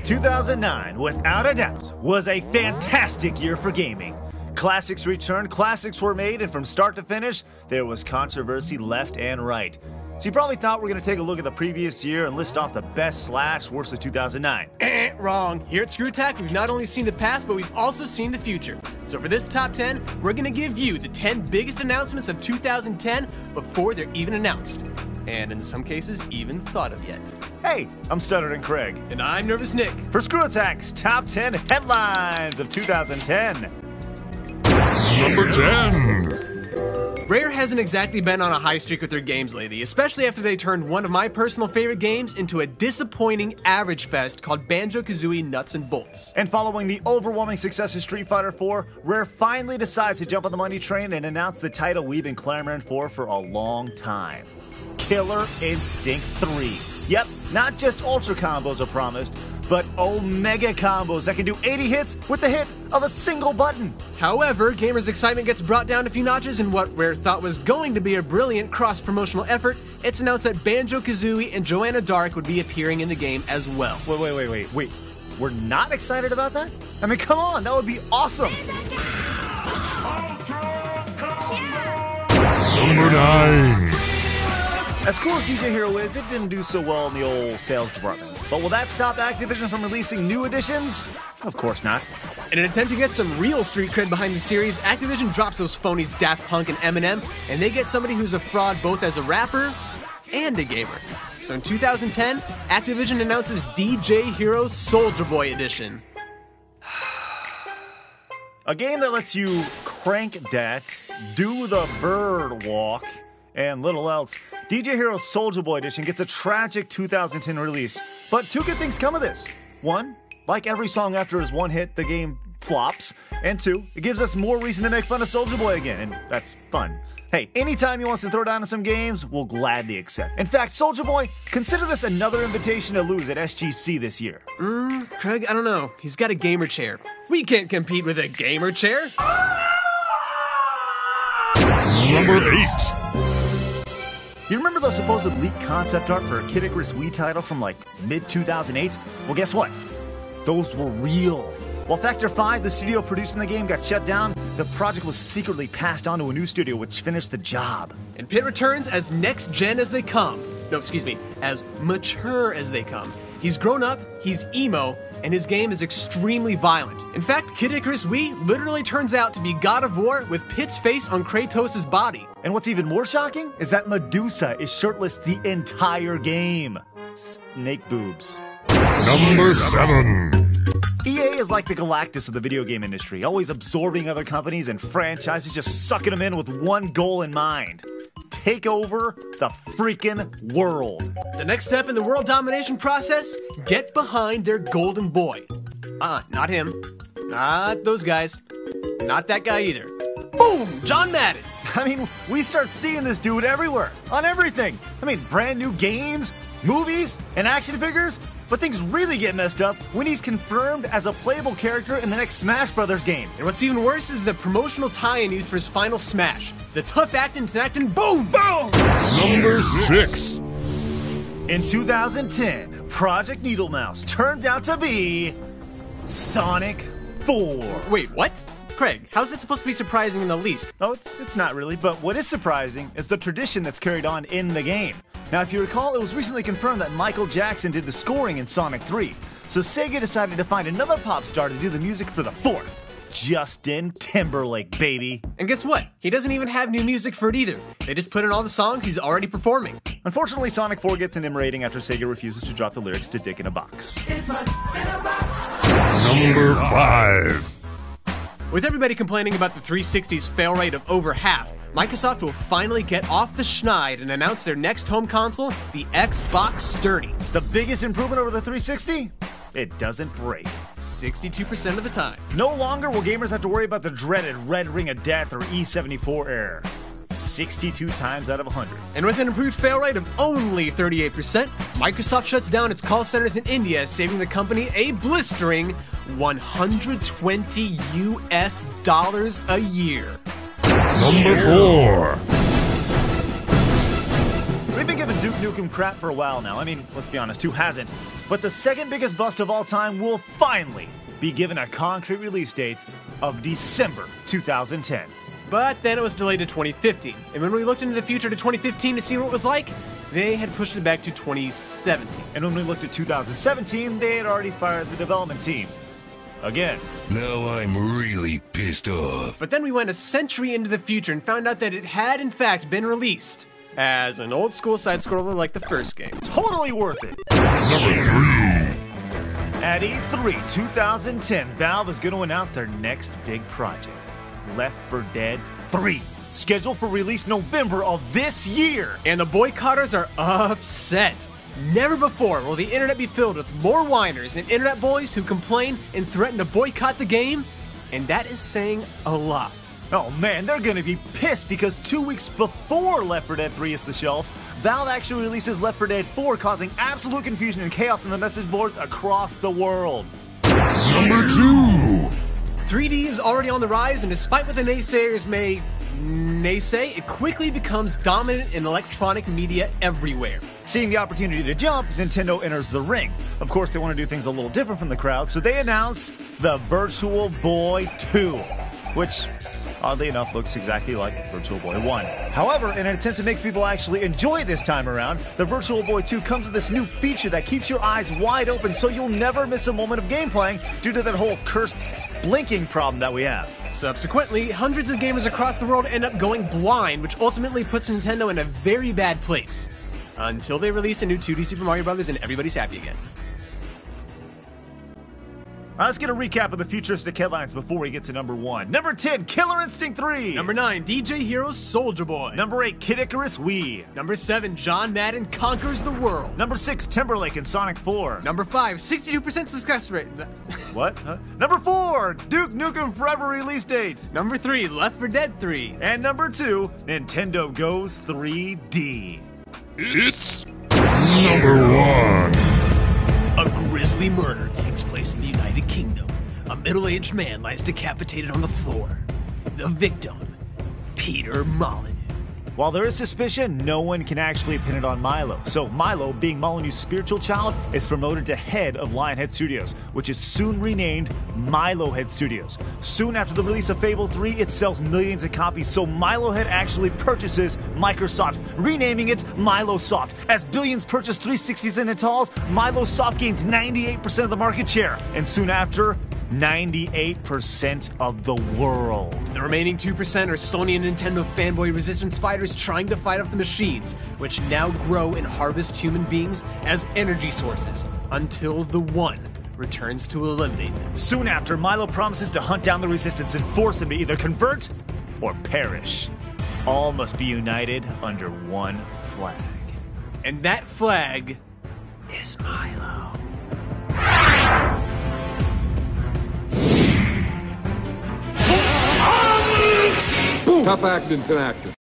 2009, without a doubt, was a fantastic year for gaming. Classics returned, classics were made, and from start to finish, there was controversy left and right. So you probably thought we're going to take a look at the previous year and list off the best / worst of 2009. Wrong. Here at Screw Attack, we've not only seen the past, but we've also seen the future. So for this top 10, we're going to give you the 10 biggest announcements of 2010 before they're even announced. And in some cases, even thought of yet. Hey, I'm Stuttering Craig. And I'm Nervous Nick. For Screw Attack's top 10 headlines of 2010. Number 10. Rare hasn't exactly been on a high streak with their games lately, especially after they turned one of my personal favorite games into a disappointing average fest called Banjo-Kazooie Nuts and Bolts. And following the overwhelming success of Street Fighter IV, Rare finally decides to jump on the money train and announce the title we've been clamoring for a long time. Killer Instinct 3. Yep, not just Ultra combos are promised, but Omega combos that can do 80 hits with the hit of a single button. However, gamers' excitement gets brought down a few notches in what Rare thought was going to be a brilliant cross-promotional effort. It's announced that Banjo-Kazooie and Joanna Dark would be appearing in the game as well. Wait. We're not excited about that? I mean, come on, that would be awesome. Number 9. As cool as DJ Hero is, it didn't do so well in the old sales department. But will that stop Activision from releasing new editions? Of course not. In an attempt to get some real street cred behind the series, Activision drops those phonies Daft Punk and Eminem, and they get somebody who's a fraud both as a rapper and a gamer. So in 2010, Activision announces DJ Hero Soulja Boy Edition. A game that lets you crank that, do the bird walk, and little else. DJ Hero Soulja Boy Edition gets a tragic 2010 release. But two good things come of this. One, like every song after his one hit, the game flops. And two, it gives us more reason to make fun of Soulja Boy again, and that's fun. Hey, anytime he wants to throw down on some games, we'll gladly accept. In fact, Soulja Boy, consider this another invitation to lose at SGC this year. Craig, I don't know. He's got a gamer chair. We can't compete with a gamer chair. Number 8. You remember the supposed leaked concept art for a Kid Icarus Wii title from like mid-2008? Well, guess what? Those were real. While Factor 5, the studio producing the game, got shut down, the project was secretly passed on to a new studio which finished the job. And Pit returns as next gen as they come. No, excuse me, as mature as they come. He's grown up, he's emo, and his game is extremely violent. In fact, Kid Icarus Wii literally turns out to be God of War with Pit's face on Kratos' body. And what's even more shocking is that Medusa is shirtless the entire game. Snake boobs. Number 7. EA is like the Galactus of the video game industry, always absorbing other companies and franchises, just sucking them in with one goal in mind. Take over the freaking world. The next step in the world domination process, get behind their golden boy. Not him. Not those guys. Not that guy either. Boom! John Madden. I mean, we start seeing this dude everywhere, on everything. I mean, brand new games, movies, and action figures. But things really get messed up when he's confirmed as a playable character in the next Smash Brothers game. And what's even worse is the promotional tie-in used for his final Smash. The tough actin' boom! Boom! Number 6. In 2010, Project Needle Mouse turns out to be Sonic 4. Wait, what? Craig, how's it supposed to be surprising in the least? Oh, it's not really, but what is surprising is the tradition that's carried on in the game. Now, if you recall, it was recently confirmed that Michael Jackson did the scoring in Sonic 3, so Sega decided to find another pop star to do the music for the fourth. Justin Timberlake, baby. And guess what? He doesn't even have new music for it either. They just put in all the songs he's already performing. Unfortunately, Sonic 4 gets an M rating after Sega refuses to drop the lyrics to Dick in a Box. Number 5. With everybody complaining about the 360's fail rate of over half, Microsoft will finally get off the schneid and announce their next home console, the Xbox Sturdy. The biggest improvement over the 360? It doesn't break. 62% of the time. No longer will gamers have to worry about the dreaded Red Ring of Death or E74 error. 62 times out of 100. And with an improved fail rate of only 38%, Microsoft shuts down its call centers in India, saving the company a blistering $120 US a year. Number 4. We've been giving Duke Nukem crap for a while now. I mean, let's be honest, who hasn't? But the second biggest bust of all time will finally be given a concrete release date of December 2010. But then it was delayed to 2015. And when we looked into the future to 2015 to see what it was like, they had pushed it back to 2017. And when we looked at 2017, they had already fired the development team. Again. Now I'm really pissed off. But then we went a century into the future and found out that it had in fact been released as an old school side-scroller like the first game. Totally worth it. Number 3. At E3 2010, Valve is going to announce their next big project, Left 4 Dead 3, scheduled for release November of this year. And the boycotters are upset. Never before will the internet be filled with more whiners and internet boys who complain and threaten to boycott the game, and that is saying a lot. Oh man, they're gonna be pissed because 2 weeks before Left 4 Dead 3 hits the shelves, Valve actually releases Left 4 Dead 4, causing absolute confusion and chaos in the message boards across the world. Number 2. 3D is already on the rise, and despite what the naysayers may naysay, it quickly becomes dominant in electronic media everywhere. Seeing the opportunity to jump, Nintendo enters the ring. Of course, they want to do things a little different from the crowd, so they announce the Virtual Boy 2, which, oddly enough, looks exactly like Virtual Boy 1. However, in an attempt to make people actually enjoy it this time around, the Virtual Boy 2 comes with this new feature that keeps your eyes wide open so you'll never miss a moment of gameplay due to that whole cursed blinking problem that we have. Subsequently, hundreds of gamers across the world end up going blind, which ultimately puts Nintendo in a very bad place. Until they release a new 2D Super Mario Bros. And everybody's happy again. All right, let's get a recap of the futuristic headlines before we get to number 1. Number 10, Killer Instinct 3. Number 9, DJ Heroes Soldier Boy. Number 8, Kid Icarus Wii. Number 7, John Madden Conquers the World. Number 6, Timberlake and Sonic 4. Number 5, 62% success rate. What? Huh? Number 4, Duke Nukem Forever release date. Number 3, Left 4 Dead 3. And number 2, Nintendo Goes 3D. It's number 1. A grisly murder takes place in the United Kingdom. A middle-aged man lies decapitated on the floor. The victim, Peter Molyneux. While there is suspicion, no one can actually pin it on Milo. So Milo, being Molyneux's spiritual child, is promoted to head of Lionhead Studios, which is soon renamed Milohead Studios. Soon after the release of Fable 3, it sells millions of copies, so Milohead actually purchases Microsoft, renaming it Milosoft. As billions purchase 360s and Natals, Milosoft gains 98% of the market share, and soon after, 98% of the world. The remaining 2% are Sony and Nintendo fanboy resistance fighters trying to fight off the machines, which now grow and harvest human beings as energy sources, until the One returns to eliminate them. Soon after, Milo promises to hunt down the resistance and force them to either convert or perish. All must be united under one flag. And that flag is Milo. Tough acting to actor.